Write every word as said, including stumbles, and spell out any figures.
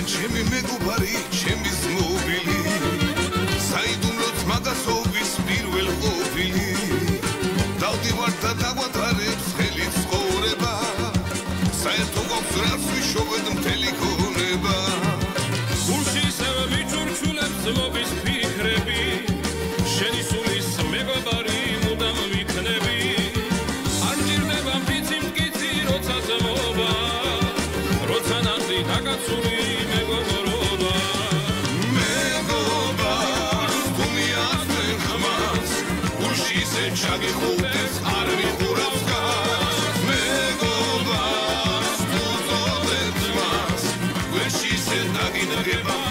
ჩემი მეგობარი, ჩემი ზმობილი საიდუმლოც მაგასობის პირველ ყოფილი დავდივარ და დაგვატარებს ხელი ცხოვრება საერთო გვაქვს რაც ვიშოვეთ მთელი ქონება გულში ისევ მიჩურჩულებს ზმობის ფიქრები შენი სულის მეგობარი მუდამ ვიქნები არ მჭირდება მტიცი მტკიცი როცა ზმობა როცა ნახდი დაკაცული მეგობრობა მეგობარს თუ მიასწრე ხმას გულში ისე ჩაგიხუტებს არ ვიხურავს გას მეგობარს თუ წოდებ ძმას გულში ისე დაგინგება